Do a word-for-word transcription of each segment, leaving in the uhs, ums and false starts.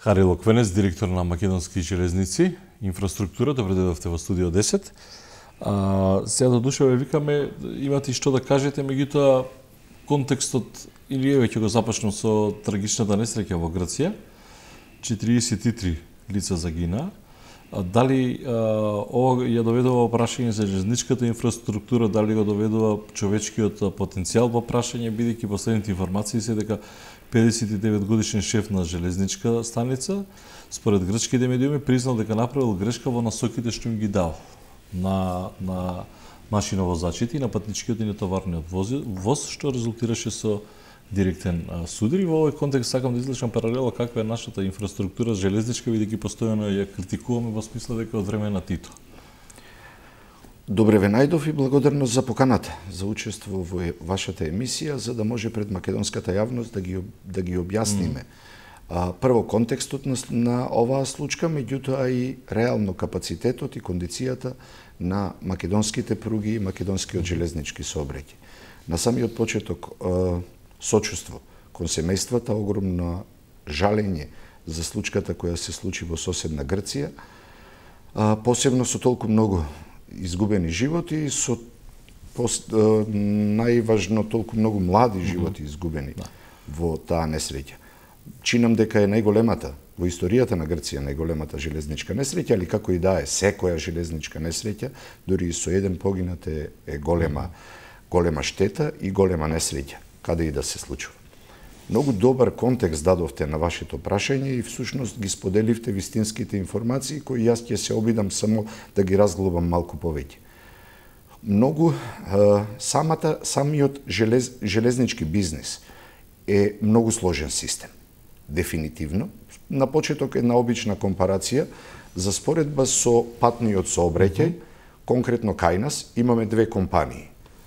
Харило Квенец, директор на Македонски железници, инфраструктура, добре дојдовте во студио десет. А, сега до душа ве викаме, имате и што да кажете, меѓутоа контекстот, или еве ќе го започнам со трагичната несреќа во Грција, четириесет и три лица загина. А, дали а, ова ја доведува прашање за железничката инфраструктура, дали го доведува човечкиот потенцијал во прашање, бидејќи последните информации се дека педесет и девет годишен шеф на железничка станица, според грчките медиуми, признал дека направил грешка во насоките што им ги дал на, на машиновозачите и на патничкиот и на товарниот воз, воз, што резултираше со директен судар. И во овој контекст сакам да излечам паралела каква е нашата инфраструктура железничка, бидејќи постојано ја критикуваме во смисла дека од време на Тито. Добре ве најдов и благодарност за поканата за учество во вашата емисија, за да може пред македонската јавност да ги да ги објасниме. Mm. Прво контекстот на, на оваа случка, меѓутоа и реално капацитетот и кондицијата на македонските пруги и македонскиот железнички сообраќај. На самиот почеток сочувство кон семејствата, огромно жалење за случката која се случи во соседна Грција, посебно со толку многу изгубени животи и со пост, најважно толку многу млади животи изгубени да. Во таа несреќа. Чинам дека е најголемата во историјата на Грција најголемата железничка несреќа, али како и да е секоја железничка несреќа, дури и со еден погинат е, е голема голема штета и голема несреќа каде и да се случува. Многу добар контекст дадовте на вашето прашање и всушност ги споделивте вистинските информации кои јас ќе се обидам само да ги разглобам малку повеќе. Многу самата самиот желез, железнички бизнес е многу сложен систем. Дефинитивно, на почеток една обична компарација за споредба со патниот сообраќај, конкретно кај нас имаме две компании.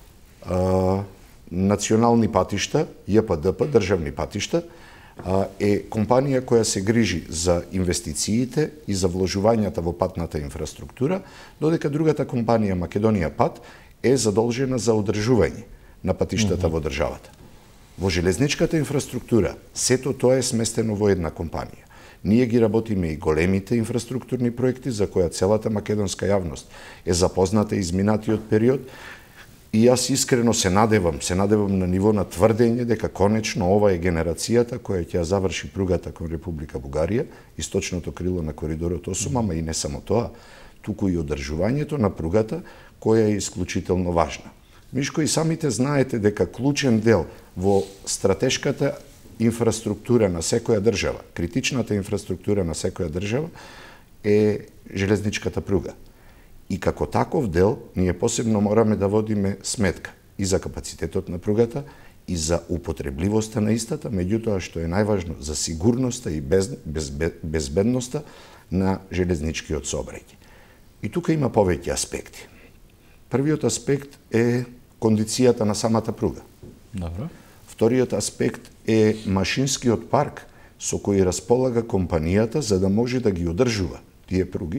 Национални патишта, Ј П Д П, државни патишта, е компанија која се грижи за инвестициите и за вложувањата во патната инфраструктура, додека другата компанија, Македонија Пат, е задолжена за одржување на патиштата mm-hmm. во државата. Во железничката инфраструктура, сето тоа е сместено во една компанија. Ние ги работиме и големите инфраструктурни проекти за која целата македонска јавност е запозната изминатиот период. И јас искрено се надевам, се надевам на ниво на тврдење дека конечно ова е генерацијата која ќе ја заврши пругата кон Република Бугарија, источното крило на коридорот осум, ама и не само тоа, туку и одржувањето на пругата која е исклучително важна. Мишко, и самите знаете дека клучен дел во стратешката инфраструктура на секоја држава, критичната инфраструктура на секоја држава е железничката пруга. И како таков дел, ние посебно мораме да водиме сметка и за капацитетот на пругата, и за употребливоста на истата, меѓутоа што е најважно за сигурноста и без, без, безбедноста на железничкиот сообраќај. И тука има повеќе аспекти. Првиот аспект е кондицијата на самата пруга. Добро. Вториот аспект е машинскиот парк со кој располага компанијата за да може да ги одржува тие пруги.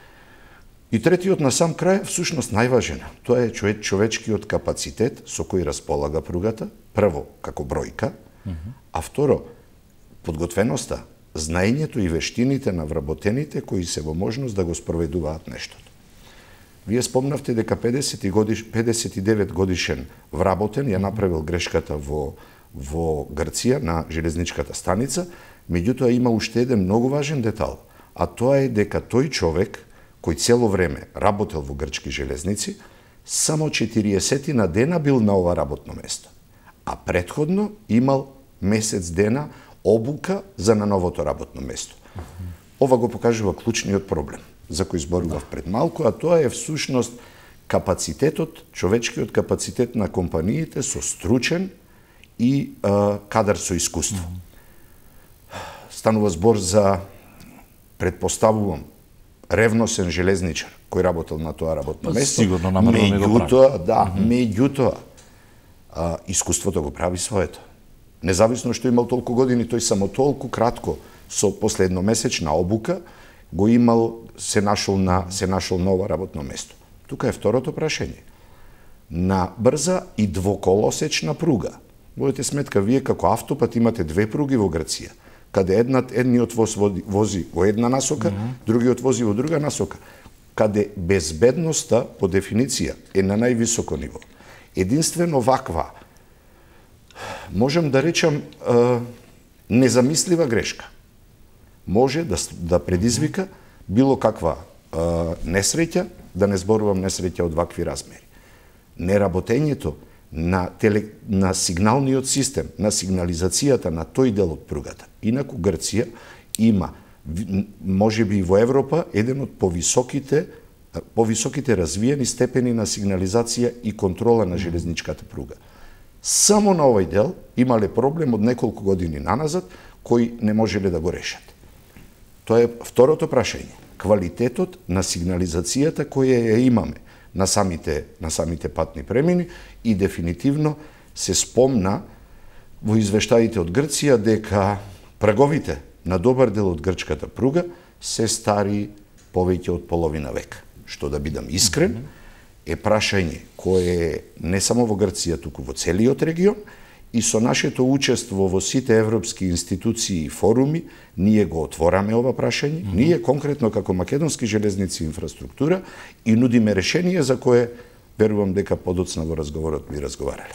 И третиот на сам крај, всушност најважен, тоа е човек, човечкиот капацитет со кој располага пругата, прво како бројка, mm-hmm. а второ подготвеноста, знаењето и вештините на вработените кои се во можност да го спроведуваат нештото. Вие спомнавте дека педесет и девет годишен вработен ја направил грешката во во Грција на железничката станица, меѓутоа има уште еден многу важен детал, а тоа е дека тој човек кој цело време работел во грчки железници, само четириесет дена бил на ова работно место. А претходно имал месец дена обука за на новото работно место. Ова го покажува клучниот проблем, за кој зборував пред малку, а тоа е всушност капацитетот, човечкиот капацитет на компаниите со стручен и а, кадар со искуство. Станува збор за, предпоставувам, ревносен железничар кој работел на тоа работно место. Сигурно намерно не го прави. Меѓутоа, да, mm -hmm. меѓутоа, а, искуството го прави своето. Независно што имал толку години, тој само толку кратко со последномесечна обука го имал, се нашол на се нашол ново работно место. Тука е второто прашање. На брза и двоколосечна пруга. Водете сметка, вие како автопат имате две пруги во Грција. каде една, едниот воз вози, вози во една насока, mm -hmm. другиот вози во друга насока, каде безбедноста по дефиниција е на највисоко ниво. Единствено ваква, можем да речам, незамислива грешка може да, да предизвика било каква е, несреќа, да не зборувам несреќа од вакви размери. Неработењето на, теле, на сигналниот систем, на сигнализацијата на тој дел од пругата. Инаку Грција има, може би во Европа, еден од повисоките, повисоките развиени степени на сигнализација и контрола на железничката пруга. Само на овој дел имале проблем од неколку години наназад, кои не можеле да го решат. Тоа е второто прашање. Квалитетот на сигнализацијата која ја имаме на самите, на самите патни премини и дефинитивно се спомна во извештаите од Грција дека праговите на добар дел од грчката пруга се стари повеќе од половина век. Што, да бидам искрен, е прашање кое е не само во Грција, туку во целиот регион, и со нашето учество во сите европски институции и форуми, ние го отвораме ова прашање, mm -hmm. ние конкретно како Македонски железници и инфраструктура и нудиме решение за кое верувам дека подоцна во разговорот би разговарале.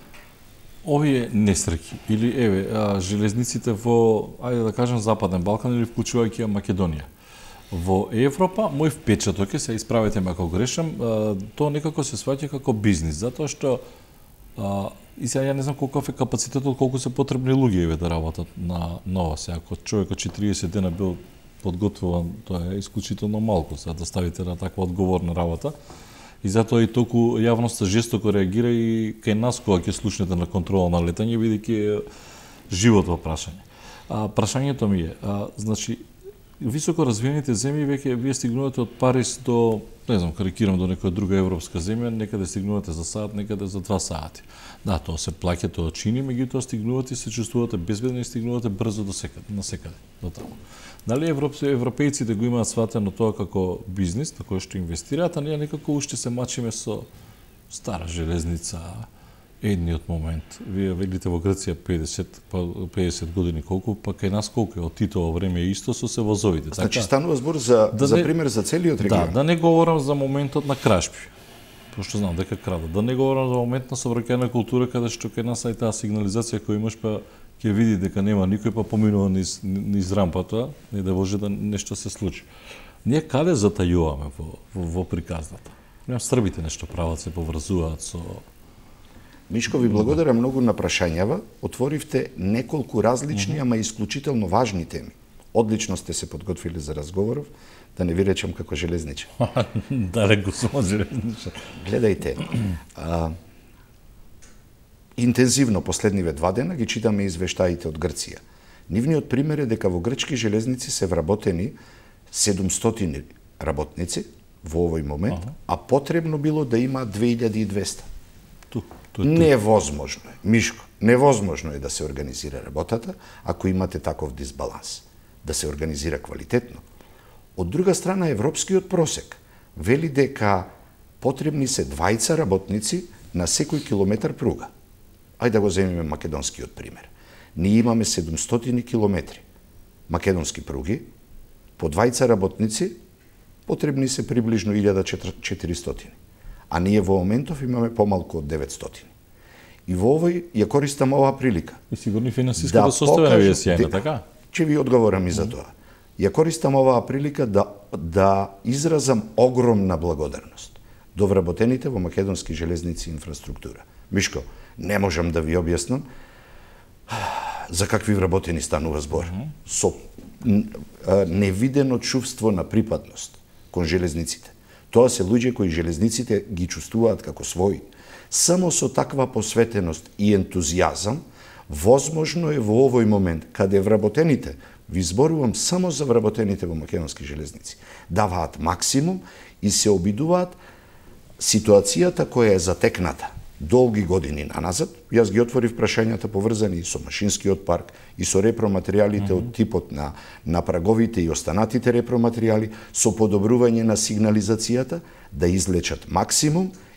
Овие несреќи или еве а, железниците во, ајде да кажем, Западен Балкан или вклучувајќи ја Македонија. Во Европа, мој впечаток е, се исправете ме ако грешам, тоа некако се сваќа како бизнис, затоа што а, и сега ја не знам колку е капацитетот, колку се потребни луѓе еве да работат на нова. Сега ако човекот четириесет дена бил подготвуван, тоа е исклучително малку, сега да ставите на таква одговорна работа. И затоа и толку јавноста жестоко реагира и кај нас кога ќе слушнете на контрола на летање, бидејќи живот во прашање. А, прашањето ми е, а, значи, високо развиените земји веќе вие стигнувате од Париз до, не знам, карикирам, до некоја друга европска земја, некаде стигнувате за саат, некаде за два сати. Да, тоа се плаќа, тоа чини, меѓутоа стигнувате и се чувствувате безбедно и стигнувате брзо до секаде, на секаде, до таму. Дали европејците го имаат сватено тоа како бизнис, на кој што инвестираат, а ние некако уште се мачиме со стара железница, едниот момент. Вие велите во Грција педесет, педесет години колку, па кај нас колку е од Титово време исто со се возовите. Значи така, станува збор за да за не, пример за целиот регион. Да, да не говорам за моментот на кражби. Пошто знам дека крадат. Да не говорам за момент на сообраќајна култура каде што кај нас ај таа сигнализација која имаш, па ќе види дека нема никој, па поминува низ, низ рампата, не да може да нешто се случи. Ние каде затајуваме во, во, во приказната? Немам србите нешто прават, се поврзуваат со... Мишко, ви благодарам многу на прашањава. Отворивте неколку различни, mm -hmm. ама исклучително важни теми. Одлично сте се подготвили за разговоров, да не ви речам како железничар. Далеко сум од железничар. Гледајте, а, интензивно последниве два дена ги читаме извештаите од Грција. Нивниот пример е дека во грчки железници се вработени седумстотини работници во овој момент, ага. а потребно било да има две илјади и двесте. Ту, ту, ту. Невозможно е, Мишко, невозможно е да се организира работата ако имате таков дисбаланс. Да се организира квалитетно. Од друга страна, европскиот просек вели дека потребни се двајца работници на секој километар пруга. Ајде да го земеме македонскиот пример. Ние имаме седумстотини километри македонски пруги, по двајца работници потребни се приближно илјада четиристотини. А ние во моментов имаме помалку од деветстотини. И во овој ја користам оваа прилика. И сигурно финансиска да состојба е сјајна, така? Ќе ви одговорам и за тоа. Ја користам оваа прилика да, да изразам огромна благодарност до вработените во Македонски железници и инфраструктура. Мишко, не можам да ви објаснам за какви вработени станува збор. Mm -hmm. Со невидено чувство на припадност кон железниците. Тоа се луѓе кои железниците ги чувствуваат како своји. Само со таква посветеност и ентузијазам, возможно е во овој момент, каде вработените, ви зборувам само за вработените во Македонски железници, даваат максимум и се обидуваат ситуацијата која е затекната долги години наназад. Јас ги отворив прашањата поврзани и со машинскиот парк, и со репроматеријалите mm -hmm. од типот на, на праговите и останатите репроматеријали, со подобрување на сигнализацијата, да излечат максимум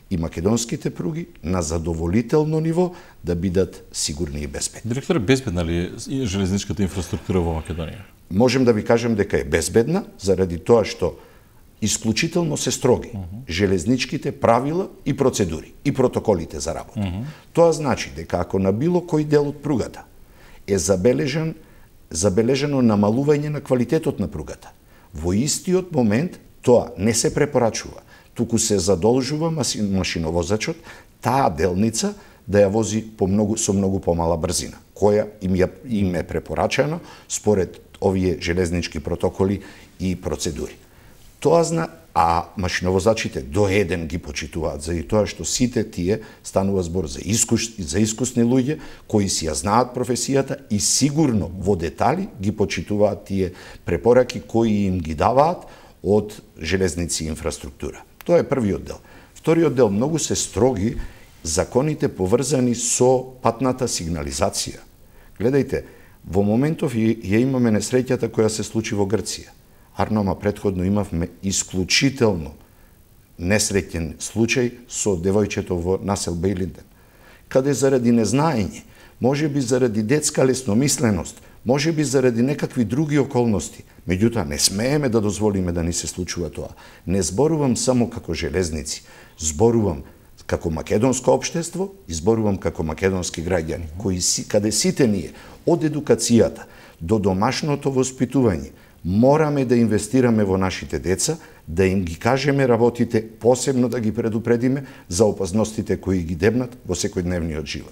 и македонските пруги на задоволително ниво да бидат сигурни и безбедни. Директор, безбедна ли е железничката инфраструктура во Македонија? Можем да ви кажем дека е безбедна, заради тоа што исклучително се строги uh -huh. железничките правила и процедури и протоколите за работа. Uh -huh. Тоа значи дека ако на било кој дел од пругата е забележен забележено намалување на квалитетот на пругата, во истиот момент тоа не се препорачува, туку се задолжува машиновозачот таа делница да ја вози по многу, со многу помала брзина, која им, ја, им е препорачено според овие железнички протоколи и процедури. Тоа зна, а машиновозачите до еден ги почитуваат заради тоа што сите тие станува збор за искус, за искусни луѓе кои си ја знаат професијата и сигурно во детали ги почитуваат тие препораки кои им ги даваат од железници и инфраструктура. Тоа е првиот дел. Вториот дел, многу се строги законите поврзани со патната сигнализација. Гледајте, во моментов ја имаме несреќата која се случи во Грција. Арнома предходно имавме исклучително несреќен случај со девојчето во насел Бејлинден, каде заради незнаење, може би заради детска лесномисленост, може би заради некакви други околности, меѓутоа не смееме да дозволиме да ни се случува тоа. Не зборувам само како железници, зборувам како македонско општество и зборувам како македонски граѓани, кои си, каде сите ние, од едукацијата до домашното воспитување, мораме да инвестираме во нашите деца, да им ги кажеме работите, посебно да ги предупредиме за опасностите кои ги дебнат во секојдневниот живот.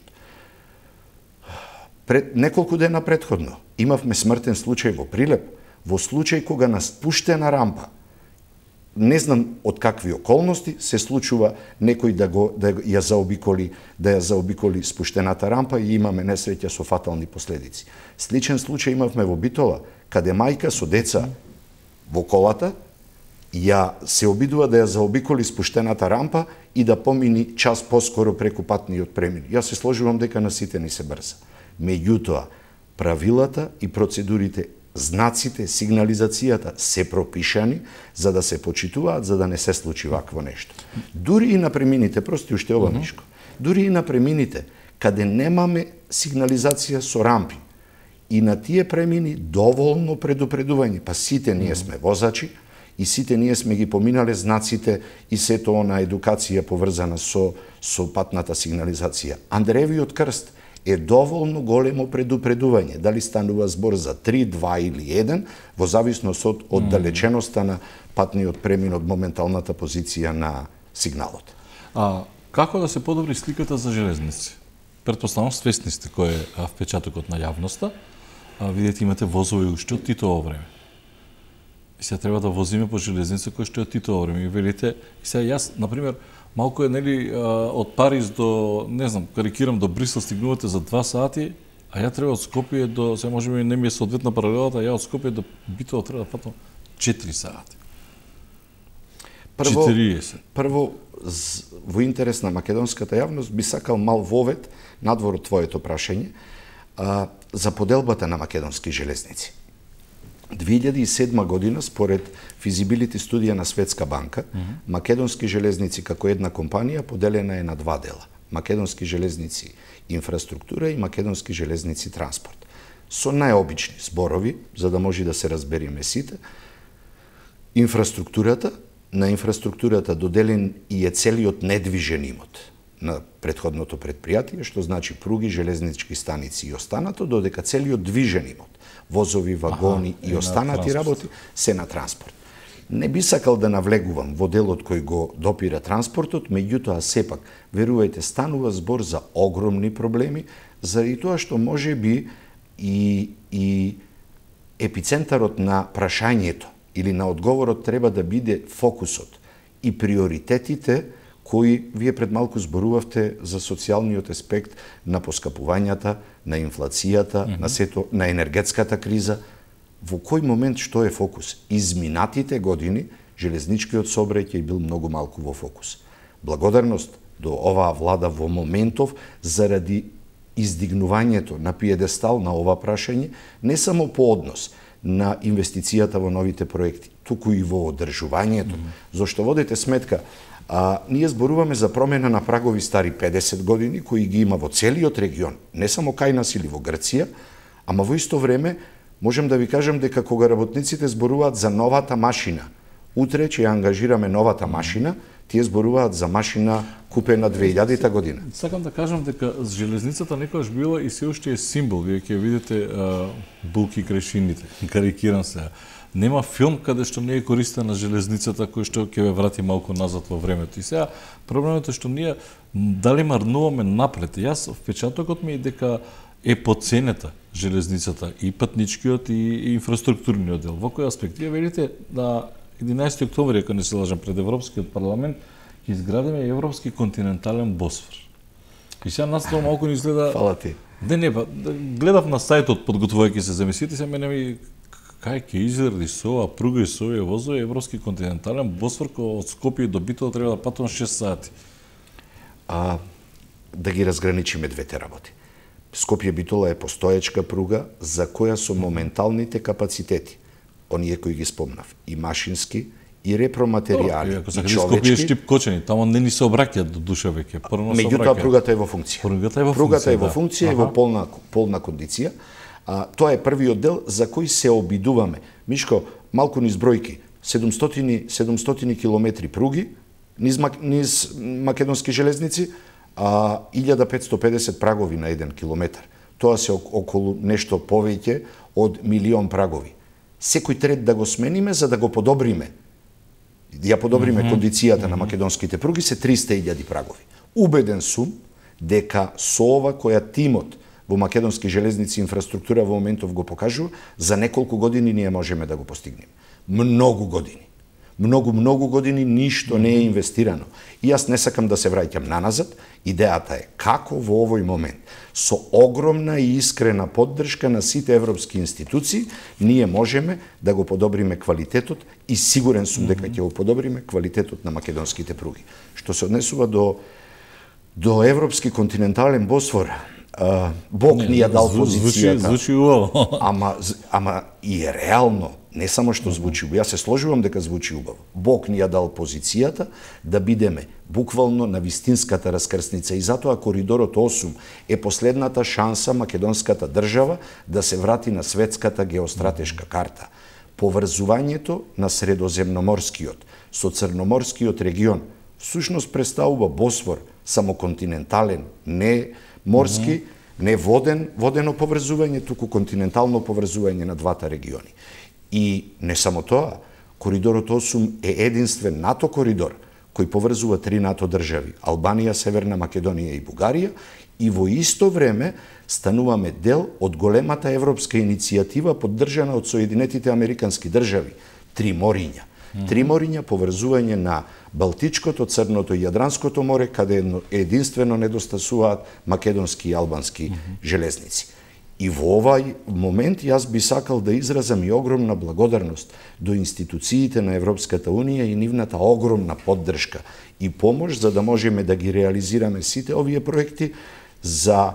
Пред неколку дена предходно имавме смртен случај во Прилеп, во случај кога на спуштена рампа, не знам од какви околности, се случува некој да го да ја заобиколи, да ја заобиколи спуштената рампа и имаме несреќа со фатални последици. Сличен случај имавме во Битола, каде мајка со деца во колата ја се обидува да ја заобиколи спуштената рампа и да помини час поскоро преку патниот премин. Јас се сложувам дека на сите ни се брза. Меѓутоа, правилата и процедурите, знаците, сигнализацијата се пропишани за да се почитуваат, за да не се случи вакво нешто. Дури и на премините, прости уште ова нешко, дури и на премините, каде немаме сигнализација со рампи, и на тие премини доволно предупредување, па сите ние сме возачи и сите ние сме ги поминале знаците и сето она едукација поврзана со, со патната сигнализација. Андреевиот крст е доволно големо предупредување, дали станува збор за три, два или еден, во зависност од оддалеченоста на патниот премин од моменталната позиција на сигналот. А како да се подобри сликата за железници? Претпоставам, свесни сте кој е впечатокот на јавноста. А, видите, имате возови уште од Титово време. И сега треба да возиме по железница кој што е од Титово време. И велите, и сега јас, например, малку е, нели, од Париз до, не знам, карикирам, до Брисел стигнувате за два сати, а ја треба од Скопје до, сега може би не ми е соодветна паралелата, а ја од Скопје до Битола треба да патам четири сати. Прво, четириесет. Прво, во интерес на македонската јавност, би сакал мал вовет надвор од твоето прашање, а, за поделбата на македонски железници. две илјади и седма година, според физибилити студија на Светска банка, mm -hmm. македонски железници како една компанија поделена е на два дела. Македонски железници инфраструктура и македонски железници транспорт. Со најобични зборови, за да може да се разбериме сите, инфраструктурата, на инфраструктурата доделен и е целиот недвижен имот на претходното предпријатие, што значи пруги, железнички станици и останато, додека целиот движен имот, возови, вагони Аха, и останати работи се на транспорт. Не би сакал да навлегувам во делот кој го допира транспортот, меѓутоа сепак, верувајте, станува збор за огромни проблеми, заради тоа што може би и, и епицентарот на прашањето или на одговорот треба да биде фокусот и приоритетите кои вие пред малку зборувавте за социјалниот аспект на поскапувањата, на инфлацијата, mm -hmm. на сето, на енергетската криза. Во кој момент што е фокус? Изминатите години железничкиот сообраќај бил многу малку во фокус. Благодарност до оваа влада во моментов заради издигнувањето на пиедестал на ова прашање, не само по однос на инвестицијата во новите проекти, туку и во одржувањето, mm -hmm. зашто водите сметка, А, ние зборуваме за промена на прагови стари педесет години, кои ги има во целиот регион, не само кај нас или во Грција, ама во исто време можем да ви кажам дека кога работниците зборуваат за новата машина, утре ќе ја ангажираме новата машина, тие зборуваат за машина купена две илјадета година. Сакам да кажам дека железницата некогаш била и се уште е символ. Вие ќе видите а, булки крај шините. Карикирам се. Нема филм каде што не е користена железницата кој што ќе ве врати малку назад во времето. И сега проблемот е што ние дали марнуваме напред. Јас впечатокот ми е дека е поценета железницата и патничкиот и, и инфраструктурниот дел. Во кој аспект? Вие велите на единаесети октомври, ако не се лажам, пред Европскиот парламент ќе изградиме Европски континентален Босфор. И сега нас тоа малку ни изгледа... Фала ти. Не, не, гледав на сајтот подготвувајќи се за емисијата, се мене ми кај ќе изгради со ова пруга и со овие возови Европски континентален Босфор, кој од Скопје до Битола треба да патувам шест сати. А, да ги разграничиме двете работи. Скопје Битола е постоечка пруга за која со моменталните капацитети, оние кои ги спомнав, и машински, и репроматеријали, Ако и се човечки. Скопје е Штип Кочани, тамо не ни се обраќаат до душа веќе. Меѓутоа пругата е во функција. Пругата е во функција, Пругата е во да. функција и во полна полна кондиција. А, тоа е првиот дел за кој се обидуваме. Мишко, малку низ бројки, седумстотини километри пруги низ, низ македонски железници, а илјада петстотини и педесет прагови на еден километар. Тоа се околу нешто повеќе од милион прагови. Секој трет да го смениме за да го подобриме. Ја подобриме mm -hmm. кондицијата mm -hmm. на македонските пруги се триста илјади прагови. Убеден сум дека со ова која тимот во македонски железници инфраструктура во моментов го покажува, за неколку години ние можеме да го постигнеме. Многу години. Многу, многу години ништо не е инвестирано. И јас не сакам да се враќам наназад. Идејата е како во овој момент, со огромна и искрена поддршка на сите европски институции, ние можеме да го подобриме квалитетот и сигурен сум дека ќе го подобриме квалитетот на македонските пруги. Што се однесува до, до Европски континентален Босфор, Uh, Бог не, ни ја дал позицијата. Звучи, звучи убаво. ама, ама и е реално, не само што звучи убаво. Јас се сложувам дека звучи убаво. Бог ни ја дал позицијата да бидеме буквално на вистинската раскрсница и затоа коридорот осум е последната шанса македонската држава да се врати на светската геостратешка карта. Поврзувањето на средоземноморскиот со црноморскиот регион всушност представува Босфор самоконтинентален, не морски, mm -hmm. не воден, водено поврзување, туку континентално поврзување на двата региони. И не само тоа, коридорот осум е единствен НАТО коридор кој поврзува три НАТО држави, Албанија, Северна Македонија и Бугарија, и во исто време стануваме дел од големата европска иницијатива поддржана од Соединетите Американски држави, Три мориња. Mm -hmm. Три мориња поврзување на Балтичкото, Црното и Јадранското море, каде единствено недостасуваат македонски и албански mm -hmm. железници. И во овај момент јас би сакал да изразам и огромна благодарност до институциите на Европската Унија и нивната огромна поддршка и помош за да можеме да ги реализираме сите овие проекти за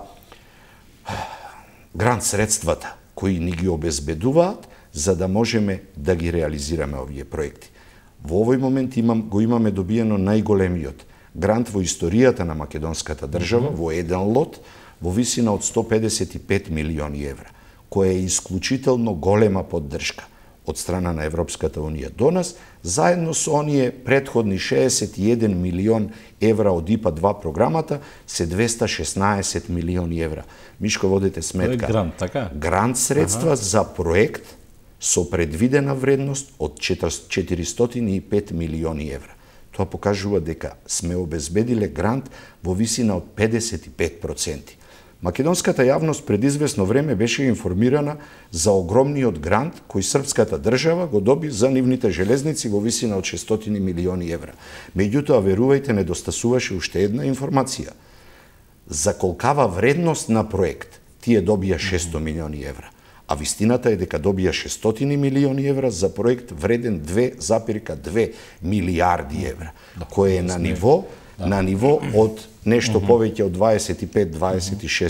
грант средствата кои ни ги обезбедуваат за да можеме да ги реализираме овие проекти. Во овој момент имам, го имаме добиено најголемиот грант во историјата на македонската држава, mm -hmm. во еден лот, во висина од сто педесет и пет милиони евра, која е исклучително голема поддршка од страна на Европската Унија до нас, заедно со оние претходни шеесет и еден милион евра од ИПА два програмата, се двеста шеснаесет милиони евра. Мишко, водите сметка. Грант, така? Грант средства ага. за проект со предвидена вредност од четиристотини и пет милиони евра. Тоа покажува дека сме обезбедиле грант во висина од педесет и пет проценти. Македонската јавност пред известно време беше информирана за огромниот грант кој српската држава го доби за нивните железници во висина од шестстотини милиони евра. Меѓутоа, верувајте, недостасуваше уште една информација. За колкава вредност на проект тие добија шестстотини милиони евра. А вистината е дека добија шестстотини милиони евра за проект вреден две запирка две милијарди евра, кој е на ниво, на ниво од нешто повеќе од дваесет и пет до дваесет и шест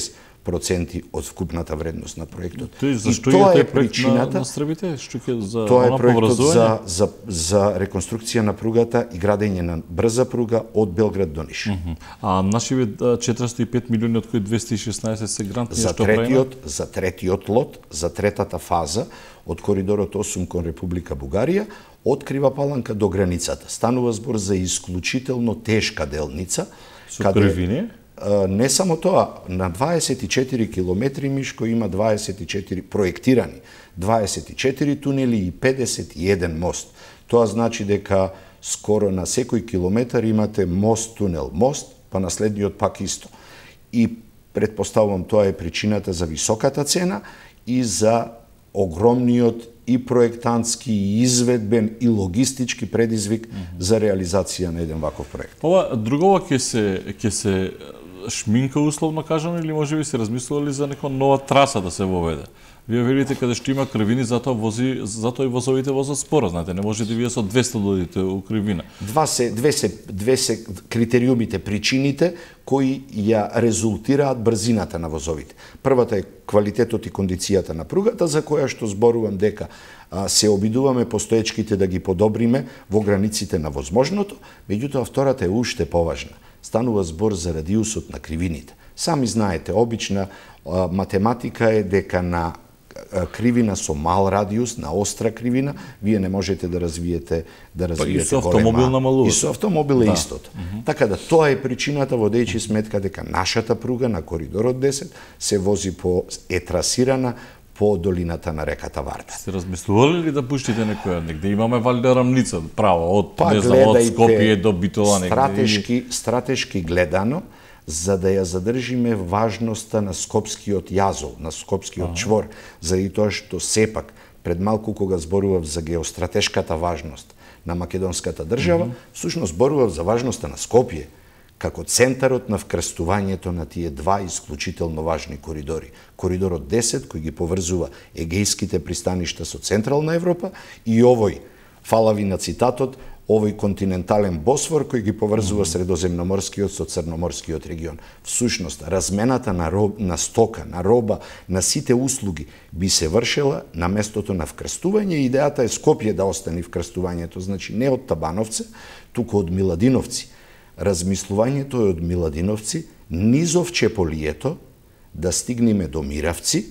проценти од вкупната вредност на проектот. Тој зашто и тоа е е проект причината на, на Србите, што ќе за тоа е она проектот за, поврзување? за, за реконструкција на пругата и градење на брза пруга од Белград до Ниш. Mm -hmm. А нашиве четиристотини и пет милиони, од кои двесте и шеснаесет се грантни, за што третиот, за третиот лот, за третата фаза од коридорот осум кон Република Бугарија, од Крива Паланка до границата. Станува збор за исклучително тешка делница, со кривини? Не само тоа, на дваесет и четири километри Мишко има дваесет и четири проектирани, дваесет и четири тунели и педесет и еден мост. Тоа значи дека скоро на секој километар имате мост, тунел, мост, па на следниот пак исто. И предпоставувам тоа е причината за високата цена и за огромниот и проектантски, и изведбен, и логистички предизвик mm -hmm. за реализација на еден ваков проект. Ова другова ќе се ќе се шминка условно кажано, или можеби се размислували за некоја нова траса да се воведе? Вие велите каде што има кривини, затоа вози, затоа и возовите возат споро, знаете, не можете вие со двесте да одите у кривина. Два се две се две се критериумите, причините кои ја резултираат брзината на возовите. Првата е квалитетот и кондицијата на пругата, за која што зборувам дека а, се обидуваме постоечките да ги подобриме во границите на возможното, меѓутоа втората е уште поважна. Станува збор за радиусот на кривините. Сами знаете, обична а, математика е дека на кривина со мал радиус, на остра кривина, вие не можете да развиете да развиете па и со автомобил намалува. И со автомобил е да. истото. Mm -hmm. Така да тоа е причината, водејќи сметка дека нашата пруга на коридорот десет се вози по е трасирана по долината на реката Варда. Сте размислували ли да пуштите некоја негде? Имаме валјда рамница право од па, не знам од Скопје до Битола негде. Стратешки стратешки гледано, за да ја задржиме важноста на Скопскиот јазол, на Скопскиот ага. чвор, заради тоа што сепак пред малку кога зборував за геостратешката важност на македонската држава, mm -hmm. всушност зборував за важноста на Скопје како центарот на вкрстувањето на тие два исклучително важни коридори. Коридорот десет кој ги поврзува егејските пристаништа со Централна Европа и овој, фала ви на цитатот, овој континентален Босфор кој ги поврзува средоземноморскиот со црноморскиот регион. Всушност, размената на, роб, на стока, на роба, на сите услуги би се вршела на местото на вкрстување. Идејата е Скопје да остане вкрстувањето, значи не од Табановце, туку од Миладиновци. Размислувањето е од Миладиновци, низов Чеполието, да стигнеме до Миравци,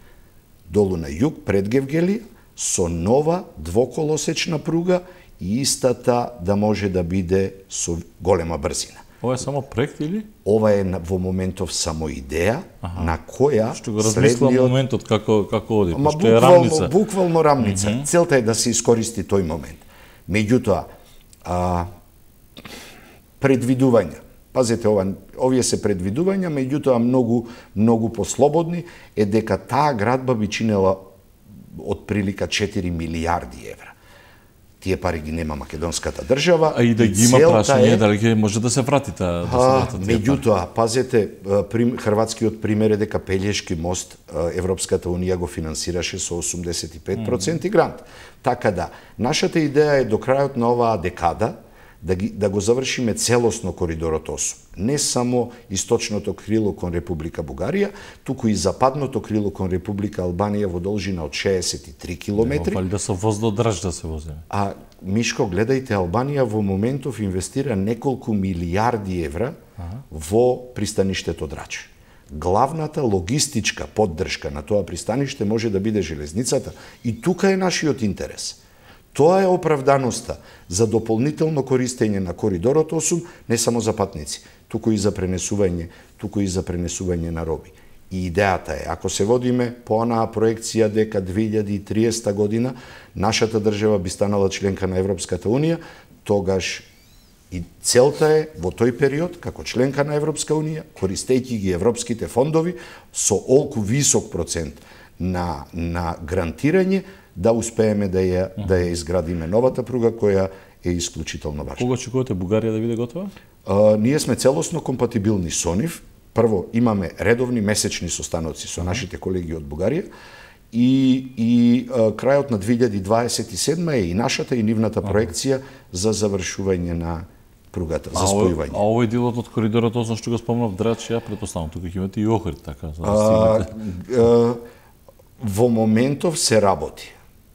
долу на југ, пред Гевгелија, со нова двоколосечна пруга и истата да може да биде со голема брзина. Ова е само проект или? Ова е во моментов само идеја, ага. на која што го размислам следниот... моментот како како оди, Ма, што е рамница. Буквално рамница. Mm -hmm. Целта е да се искористи тој момент. Меѓутоа, а, предвидувања. Пазете ова, овие се предвидувања, меѓутоа многу многу послободни е дека таа градба би чинела од прилика четири милијарди евра. Тие пари ги нема македонската држава. А и да ги има прашање, е... дали ќе може да се врати таа да се вратат тие меѓутоа, пазете, прим, хрватскиот пример е дека Пељешки мост Европската унија го финансираше со осумдесет и пет проценти mm -hmm. грант. Така да, нашата идеја е до крајот на оваа декада да, ги, да го завршиме целосно коридорот осум. Не само источното крило кон Република Бугарија, туку и западното крило кон Република Албанија во должина од шеесет и три километри. Вали да се воз до Драж да се вози. А Мишко, гледајте, Албанија во моментов инвестира неколку милијарди евра ага. во пристаништето Драч. Главната логистичка поддршка на тоа пристаниште може да биде железницата и тука е нашиот интерес. Тоа е оправданоста за дополнително користење на коридорот осум, не само за патници, туку и за пренесување, туку и за пренесување на роби. И идејата е, ако се водиме по онаа проекција дека две илјади и триесета година нашата држава би станала членка на Европската унија, тогаш и целта е во тој период, како членка на Европска унија, користејќи ги европските фондови со олку висок процент на, на грантирање, да успееме да ја, да ја изградиме новата пруга која е исклучително важна. Кога очекувате Бугарија да биде готова? А, ние сме целосно компатибилни со нив. Прво, имаме редовни месечни состаноци со нашите колеги од Бугарија и, и а, крајот на две илјади дваесет и седма е и нашата и нивната проекција за завршување на пругата за А, ово- спојување. а овој делот од коридорот осум што го спомнав Драч, ја претпоставам тука ќе имате и Охрид, така, за да А, стигнете. а, во моментов се работи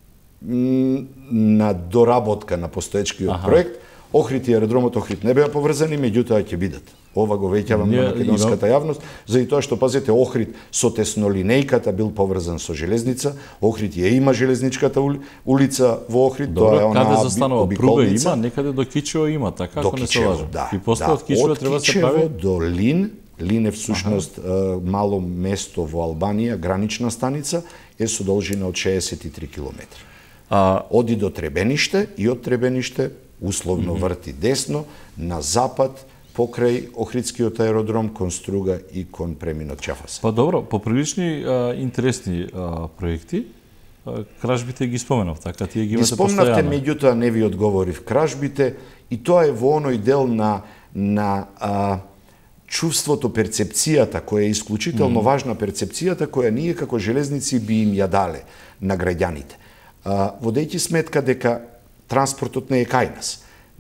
М, на доработка на постоечкиот Аха. проект. Охрид и аеродромот Охрид не беа поврзани, меѓутоа ќе бидат. Ова го веќавам Ние на македонската јавност, заради тоа што пазете Охрид со теснолинејката бил поврзан со железница, Охрид ја има железничката ули- улица во Охрид, тоа е Добро, онаа каде би- застанува пруга обиколница. има, некаде до Кичево има, така, До ако не се Кичево, лажам. да. И после да. од Кичево треба да се прави Кичево до Лин, Лин е всушност uh, мало место во Албанија, гранична станица, е со должина од шеесет и три километри. а Оди до Требениште и од Требениште условно mm -hmm. врти десно на запад покрај Охридскиот аеродром кон Струга и кон преминот Чафаса. па добро, поприлични а, интересни а, проекти. А, кражбите ги споменав, така тие ги Ги имате спомнавте, постојано. меѓутоа не ви одговорив. Кражбите, и тоа е во оној дел на, на а, чувството, перцепцијата, која е исклучително mm. важна перцепцијата, која ние како железници би им ја дале на граѓаните. А, водејќи сметка дека транспортот не е кај нас.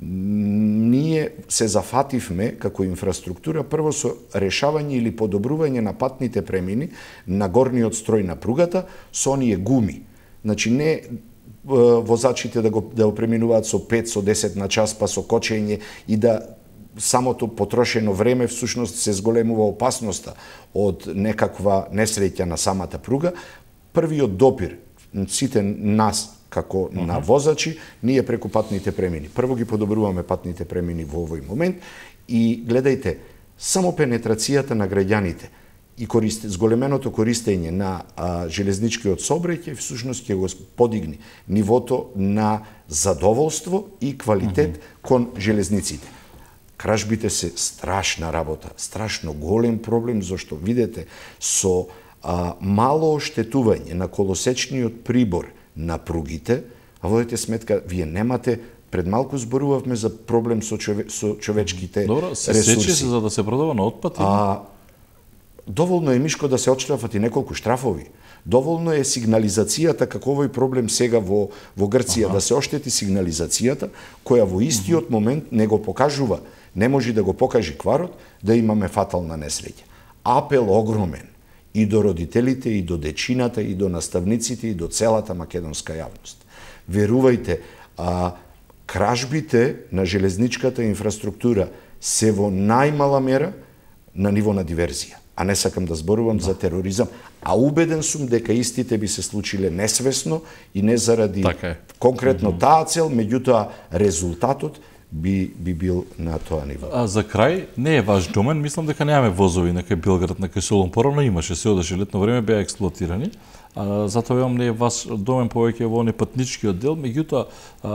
Ние се зафативме како инфраструктура прво со решавање или подобрување на патните премини на горниот строј на пругата со оние гуми. Значи не е, возачите да го да го преминуваат со пет, со десет на час, па со кочење и да самото потрошено време всушност се зголемува опасноста од некаква несреќа на самата пруга. Првиот допир сите нас како uh -huh. на возачи, ние преку патните премини. Прво ги подобруваме патните премини во овој момент и гледајте, само пенетрацијата на граѓаните и користе, зголеменото користење на а, железничкиот сообраќај всушност ќе го подигни нивото на задоволство и квалитет uh -huh. кон железниците. Кражбите се страшна работа, страшно голем проблем, зашто видете со а, мало оштетување на колосечниот прибор на пругите, а водете сметка, вие немате, пред малку зборувавме за проблем со, чове, со човечките Добро, се ресурси. сечи се за да се продава на отпад. А, доволно е, Мишко, да се отштрафат и неколку штрафови. Доволно е сигнализацијата, како овој проблем сега во, во Грција, ага. да се оштети сигнализацијата, која во истиот момент не го покажува, не може да го покаже кварот, да имаме фатална несреќа. Апел огромен и до родителите, и до дечината, и до наставниците, и до целата македонска јавност. Верувајте, а, кражбите на железничката инфраструктура се во најмала мера на ниво на диверзија. А не сакам да зборувам да. за тероризам, а убеден сум дека истите би се случиле несвесно и не заради така конкретно mm -hmm. таа цел, меѓутоа резултатот би би бил на тоа ниво. А за крај, не е ваш домен, мислам дека немаме возови на кај Белград, на кај Солун. Порано имаше, се одеше летно време, беа експлоатирани. А, затоа имам не е ваш домен повеќе во оне патничкиот дел, меѓутоа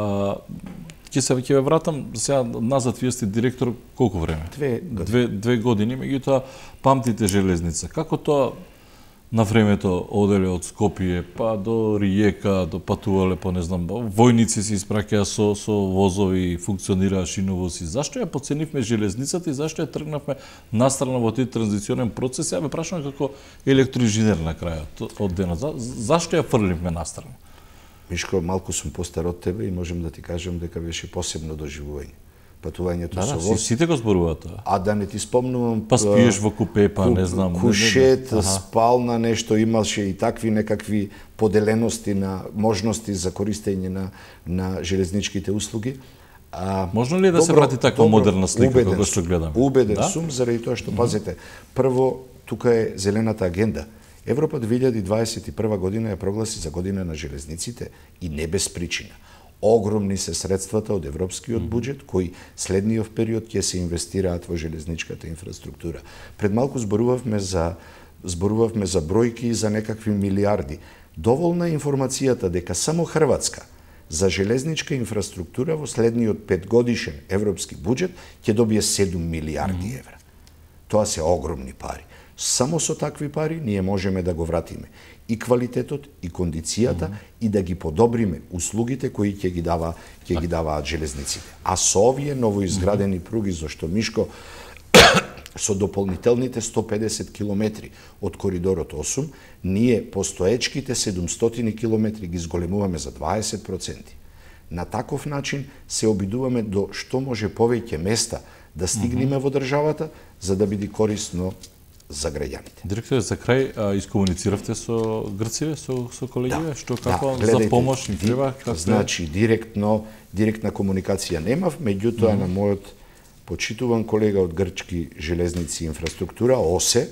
ќе се ќе ве вратам сега назад, вие сте директор колку време? Две години. Две, две години, меѓутоа памтите железница. Како тоа на времето оделе од Скопје па до Риека, до патувале по не знам, војници се испраќаа со со возови, функционираа шиновози. Зашто ја поценивме железницата и зашто ја тргнавме настрана во тој транзиционен процес? Ја ве прашувам како електроинженер на крајот од денот. За, зашто ја фрливме настрана? Мишко, малку сум постар од тебе и можем да ти кажам дека беше посебно доживување. Патувањето да, со да, воз. сите го зборуваат тоа. А да не ти спомнувам... Па спиеш во купе, па не знам. Кушет, не, не, не. спална нешто, имаше и такви некакви поделености на можности за користење на, на железничките услуги. А, Можно ли е да добро, се врати таква добро, модерна слика како што гледаме? Убеден да? сум, заради тоа што, пазете, прво, тука е зелената агенда. Европа две илјади дваесет и прва година ја прогласи за година на железниците и не без причина. Огромни се средствата од европскиот буџет, кои следниот период ќе се инвестираат во железничката инфраструктура. Пред малку зборувавме за зборувавме за бројки и за некакви милиарди. Доволна информацијата дека само Хрватска за железничка инфраструктура во следниот петгодишен европски буџет ќе добие седум милиарди евра. Тоа се огромни пари. Само со такви пари ние можеме да го вратиме и квалитетот, и кондицијата, mm -hmm. и да ги подобриме услугите кои ќе ги дава ќе ги даваат железниците. А со овие новоизградени пруги, зашто Мишко со дополнителните сто педесет километри од коридорот осум, ние постоечките седумстотини километри ги зголемуваме за дваесет проценти. На таков начин се обидуваме до што може повеќе места да стигнеме mm -hmm. во државата, за да биде корисно за граѓаните. Директоре, за крај, а, искомунициравте со грциве, со, со колегиве? Да, Што, како да, за помош им треба? Ди, значи, директно, директна комуникација немав, меѓутоа mm -hmm. на мојот почитуван колега од Грчки железници и инфраструктура, ОСЕ,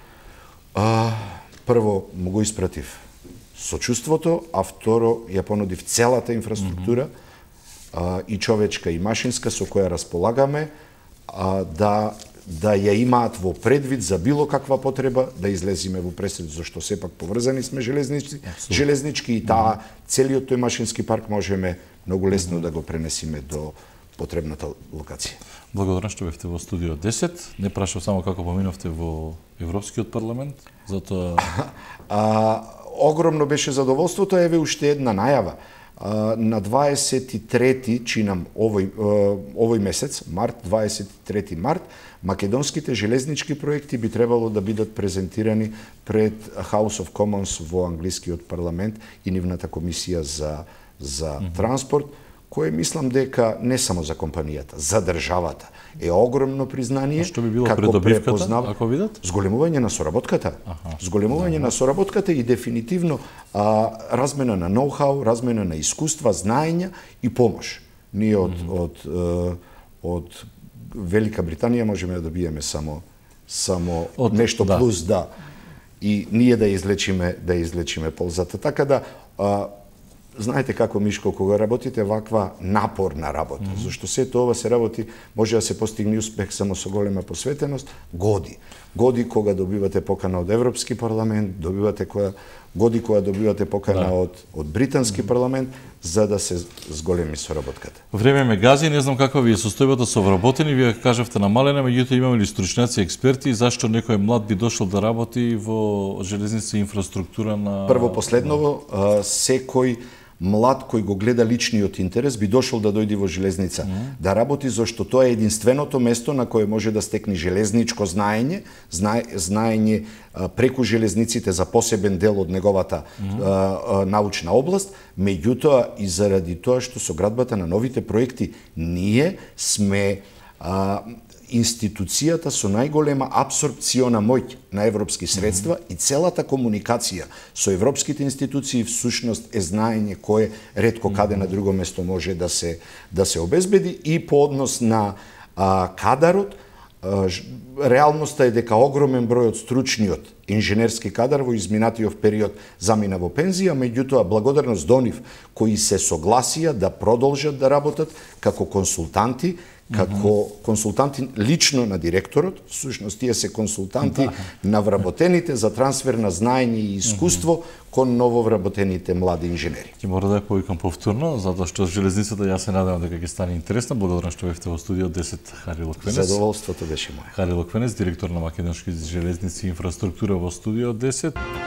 а, прво му го испратив сочувството, а второ ја понудив целата инфраструктура, mm -hmm. а, и човечка и машинска, со која располагаме, а, да да ја имаат во предвид за било каква потреба да излезиме во пресед, зашто сепак поврзани сме железнички, железнички и таа mm -hmm. целиот тој машински парк можеме многу лесно mm -hmm. да го пренесиме до потребната локација. Благодарам што бевте во студио десет. Не прашав само како поминовте во Европскиот парламент, затоа а, огромно беше задоволството, еве уште една најава. А, на дваесет и трети чинам овој овој месец, март, дваесет и трети март, македонските железнички проекти би требало да бидат презентирани пред House of Commons во англискиот парламент и нивната комисија за за mm -hmm. транспорт, кое мислам дека не само за компанијата, за државата е огромно признание. А што би било придобивката, препознав... ако видат? Зголемување на соработката. Аха. Зголемување на соработката и дефинитивно а, размена на ноу-хау, размена на искуства, знаења и помош. Ние од, mm -hmm. од, од, од Велика Британија можеме да добиеме само само од, нешто да. плюс, да. И ние да излечиме да излечиме ползата. Така да а, знаете како, Мишко, кога работите ваква напорна работа, mm -hmm. зашто сето ова се работи, може да се постигне успех само со голема посветеност, годи. Годи кога добивате покана од Европски парламент, добивате која годи кога добивате покана да. од од британски mm -hmm. парламент, за да се зголеми соработката. Време ме гази, не знам каква ви е состојбата со вработени, вие кажавте намалена, меѓутоа имаме ли стручњаци, експерти, зашто некој млад би дошол да работи во железница и инфраструктура на... Прво последново, а, секој млад кој го гледа личниот интерес би дошол да дојде во железница, mm -hmm. да работи, зашто тоа е единственото место на кое може да стекне железничко знаење, знае, знаење а, преку железниците за посебен дел од неговата mm -hmm. а, а, научна област, меѓутоа и заради тоа што со градбата на новите проекти ние сме а, институцијата со најголема апсорбциона моќ на европски средства mm -hmm. и целата комуникација со европските институции всушност е знаење кое ретко каде mm -hmm. на друго место може да се да се обезбеди и по однос на а, кадарот. А, реалноста е дека огромен број од стручниот инженерски кадар во изминатиот период замина во пензија, меѓутоа благодарност до нив кои се согласија да продолжат да работат како консултанти, како mm -hmm. консултанти лично на директорот, всушност тие се консултанти да. на вработените за трансфер на знаење и искуство mm -hmm. кон нововработените млади инженери. Ќе мора да ја повикам повторно, затоа што железницата ја се надевам дека ќе стане интересна. Благодарам што бевте во студио десет, Хари Локвенец. Задоволството беше моје. Хари Локвенец, директор на Македонски железници и инфраструктура во студио десет.